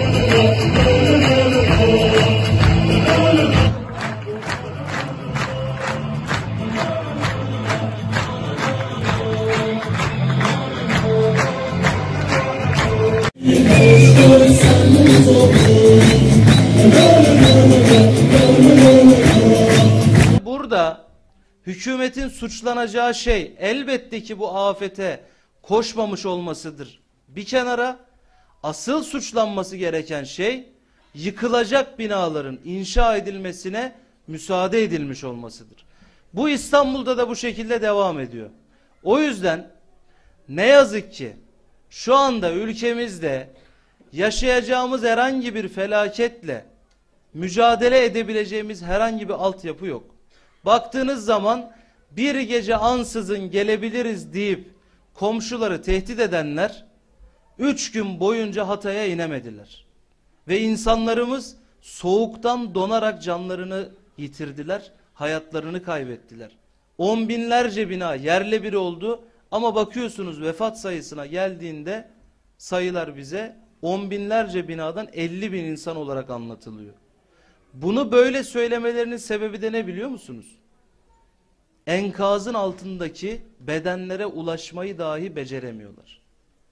Burada hükümetin suçlanacağı şey elbette ki bu afete koşmamış olmasıdır. Bir kenara, asıl suçlanması gereken şey yıkılacak binaların inşa edilmesine müsaade edilmiş olmasıdır. Bu İstanbul'da da bu şekilde devam ediyor. O yüzden ne yazık ki şu anda ülkemizde yaşayacağımız herhangi bir felaketle mücadele edebileceğimiz herhangi bir altyapı yok. Baktığınız zaman bir gece ansızın gelebiliriz deyip komşuları tehdit edenler 3 gün boyunca Hatay'a inemediler. Ve insanlarımız soğuktan donarak canlarını yitirdiler, hayatlarını kaybettiler. On binlerce bina yerle bir oldu ama bakıyorsunuz vefat sayısına geldiğinde sayılar bize on binlerce binadan 50 bin insan olarak anlatılıyor. Bunu böyle söylemelerinin sebebi de ne biliyor musunuz? Enkazın altındaki bedenlere ulaşmayı dahi beceremiyorlar.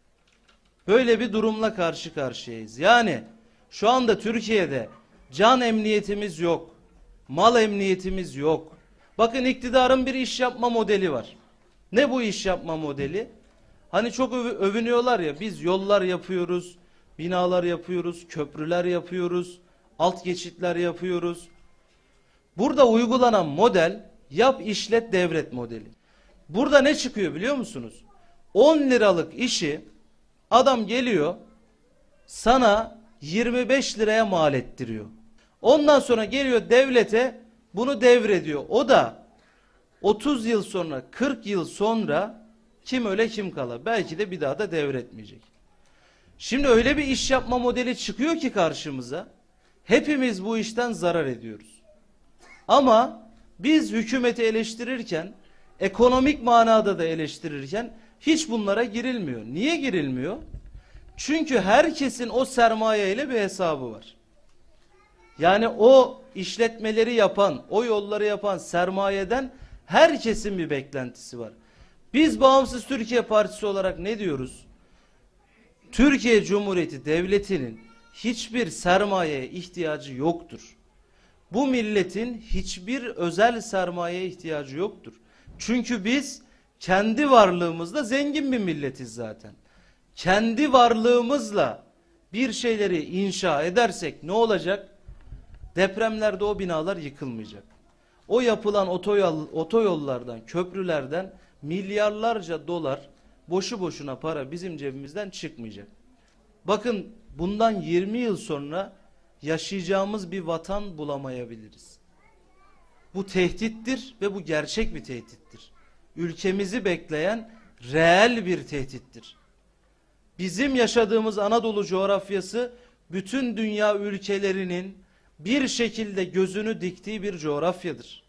Böyle bir durumla karşı karşıyayız. Yani şu anda Türkiye'de can emniyetimiz yok, mal emniyetimiz yok. Bakın iktidarın bir iş yapma modeli var. Ne bu iş yapma modeli? Hani çok övünüyorlar ya, biz yollar yapıyoruz, binalar yapıyoruz, köprüler yapıyoruz, alt geçitler yapıyoruz. Burada uygulanan model yap işlet devret modeli. Burada ne çıkıyor biliyor musunuz? 10 liralık işi adam geliyor sana 25 liraya mal ettiriyor. Ondan sonra geliyor devlete bunu devrediyor. O da 30 yıl sonra 40 yıl sonra kim öle kim kala belki de bir daha da devretmeyecek. Şimdi öyle bir iş yapma modeli çıkıyor ki karşımıza. Hepimiz bu işten zarar ediyoruz. Ama biz hükümeti eleştirirken, ekonomik manada da eleştirirken hiç bunlara girilmiyor. Niye girilmiyor? Çünkü herkesin o sermaye ile bir hesabı var. Yani o işletmeleri yapan, o yolları yapan sermayeden herkesin bir beklentisi var. Biz Bağımsız Türkiye Partisi olarak ne diyoruz? Türkiye Cumhuriyeti Devleti'nin hiçbir sermayeye ihtiyacı yoktur. Bu milletin hiçbir özel sermayeye ihtiyacı yoktur. Çünkü biz kendi varlığımızla zengin bir milletiz zaten. Kendi varlığımızla bir şeyleri inşa edersek ne olacak? Depremlerde o binalar yıkılmayacak. O yapılan otoyollardan, köprülerden milyarlarca dolar boşu boşuna para bizim cebimizden çıkmayacak. Bakın bundan 20 yıl sonra yaşayacağımız bir vatan bulamayabiliriz. Bu tehdittir ve bu gerçek bir tehdittir. Ülkemizi bekleyen reel bir tehdittir. Bizim yaşadığımız Anadolu coğrafyası bütün dünya ülkelerinin bir şekilde gözünü diktiği bir coğrafyadır.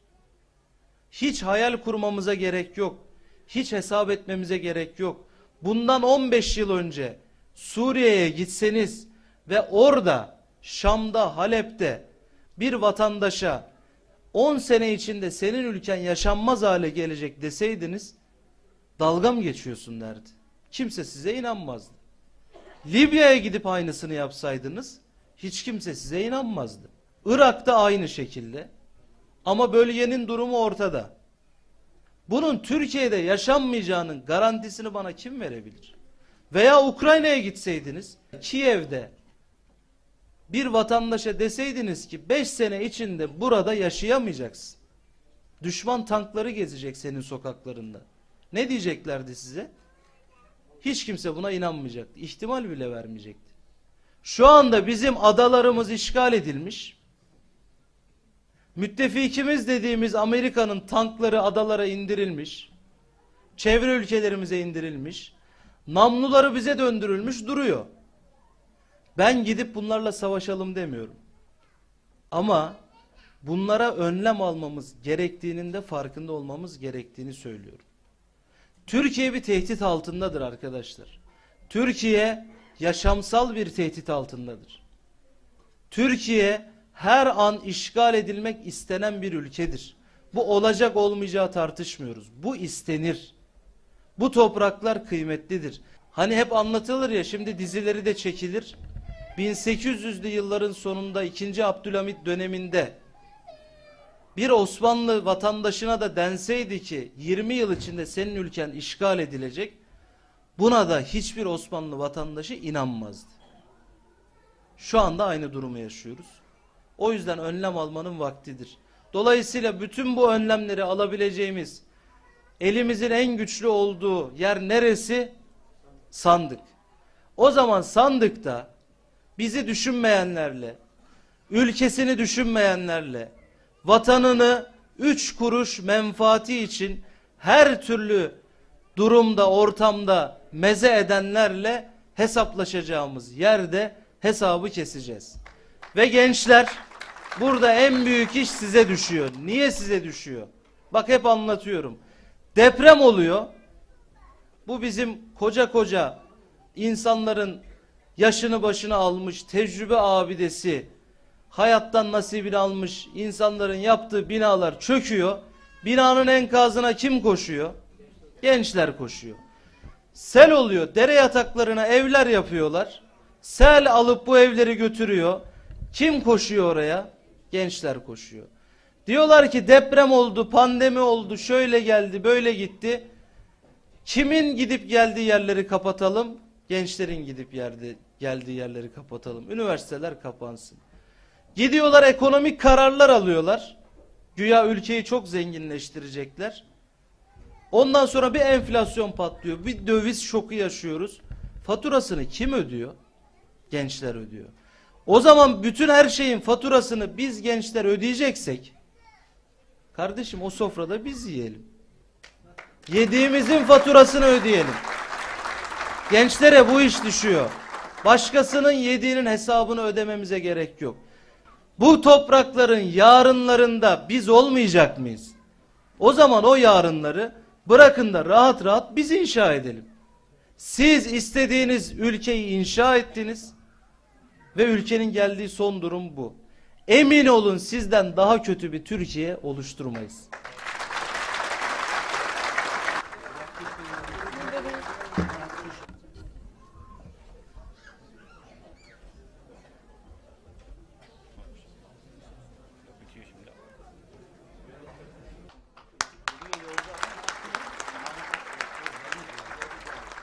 Hiç hayal kurmamıza gerek yok. Hiç hesap etmemize gerek yok. Bundan 15 yıl önce Suriye'ye gitseniz ve orada Şam'da, Halep'te bir vatandaşa 10 sene içinde senin ülken yaşanmaz hale gelecek deseydiniz dalga mı geçiyorsun derdi. Kimse size inanmazdı. Libya'ya gidip aynısını yapsaydınız hiç kimse size inanmazdı. Irak'ta aynı şekilde. Ama bölgenin durumu ortada. Bunun Türkiye'de yaşanmayacağının garantisini bana kim verebilir? Veya Ukrayna'ya gitseydiniz, Kiev'de bir vatandaşa deseydiniz ki 5 sene içinde burada yaşayamayacaksın. Düşman tankları gezecek senin sokaklarında. Ne diyeceklerdi size? Hiç kimse buna inanmayacaktı. İhtimal bile vermeyecekti. Şu anda bizim adalarımız işgal edilmiş. Müttefikimiz dediğimiz Amerika'nın tankları adalara indirilmiş. Çevre ülkelerimize indirilmiş. Namluları bize döndürülmüş duruyor. Ben gidip bunlarla savaşalım demiyorum. Ama bunlara önlem almamız gerektiğinin de farkında olmamız gerektiğini söylüyorum. Türkiye bir tehdit altındadır arkadaşlar. Türkiye yaşamsal bir tehdit altındadır. Türkiye her an işgal edilmek istenen bir ülkedir. Bu olacak olmayacağı tartışmıyoruz. Bu istenir. Bu topraklar kıymetlidir. Hani hep anlatılır ya, şimdi dizileri de çekilir. 1800'lü yılların sonunda 2. Abdülhamit döneminde bir Osmanlı vatandaşına da denseydi ki 20 yıl içinde senin ülken işgal edilecek, buna da hiçbir Osmanlı vatandaşı inanmazdı. Şu anda aynı durumu yaşıyoruz. O yüzden önlem almanın vaktidir. Dolayısıyla bütün bu önlemleri alabileceğimiz, elimizin en güçlü olduğu yer neresi? Sandık. O zaman sandıkta bizi düşünmeyenlerle, ülkesini düşünmeyenlerle, vatanını 3 kuruş menfaati için her türlü durumda, ortamda meze edenlerle hesaplaşacağımız yerde hesabı keseceğiz. Ve gençler, burada en büyük iş size düşüyor. Niye size düşüyor? Bak hep anlatıyorum. Deprem oluyor. Bu bizim koca koca insanların yaşını başına almış, tecrübe abidesi, hayattan nasibini almış insanların yaptığı binalar çöküyor. Binanın enkazına kim koşuyor? Gençler koşuyor. Sel oluyor. Dere yataklarına evler yapıyorlar. Sel alıp bu evleri götürüyor. Kim koşuyor oraya? Gençler koşuyor. Diyorlar ki deprem oldu, pandemi oldu, şöyle geldi, böyle gitti. Kimin gidip geldiği yerleri kapatalım? Gençlerin gidip geldiği yerleri kapatalım. Üniversiteler kapansın. Gidiyorlar, ekonomik kararlar alıyorlar. Güya ülkeyi çok zenginleştirecekler. Ondan sonra bir enflasyon patlıyor. Bir döviz şoku yaşıyoruz. Faturasını kim ödüyor? Gençler ödüyor. O zaman bütün her şeyin faturasını biz gençler ödeyeceksek, kardeşim o sofrada biz yiyelim. Yediğimizin faturasını ödeyelim. Gençlere bu iş düşüyor. Başkasının yediğinin hesabını ödememize gerek yok. Bu toprakların yarınlarında biz olmayacak mıyız? O zaman o yarınları bırakın da rahat rahat biz inşa edelim. Siz istediğiniz ülkeyi inşa ettiniz ve ülkenin geldiği son durum bu. Emin olun sizden daha kötü bir Türkiye oluşturmayız.